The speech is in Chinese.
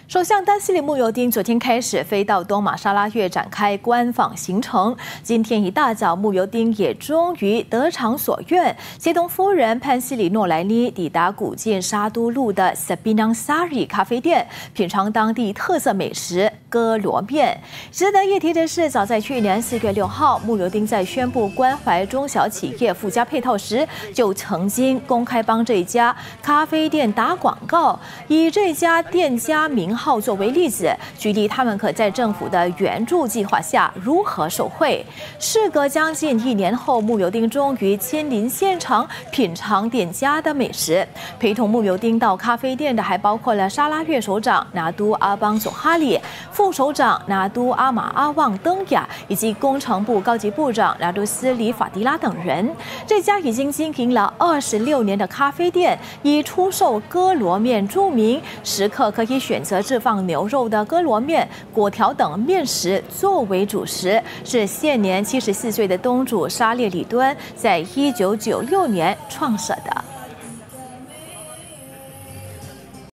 首相丹斯里慕尤丁昨天开始飞到东马沙拉越展开官访行程。今天一大早，慕尤丁也终于得偿所愿，协同夫人潘西里诺莱尼抵达古晋沙都路的 Sabinang Sari 咖啡店，品尝当地特色美食哥罗面。值得一提的是，早在去年4月6号，慕尤丁在宣布关怀中小企业附加配套时，就曾经公开帮这家咖啡店打广告，以这家店家名号作为例子，举例他们可在政府的援助计划下如何受惠。事隔将近1年后，慕尤丁终于亲临现场品尝店家的美食。陪同慕尤丁到咖啡店的还包括了沙拉越首长拿督阿邦总哈里、副首长拿督阿马阿旺登雅以及工程部高级部长拿督斯里法迪拉等人。这家已经经营了26年的咖啡店，以出售哥罗面著名，食客可以选择置放牛肉的哥罗面、果条等面食作为主食，是现年74岁的东主沙列里敦在1996年创设的。